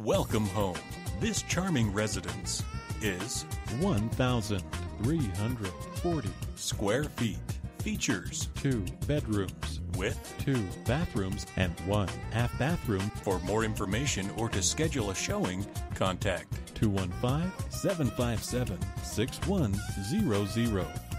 Welcome home. This charming residence is 1,340 square feet. Features 2 bedrooms with 2 bathrooms and 1 half bathroom. For more information or to schedule a showing, contact 215-757-6100.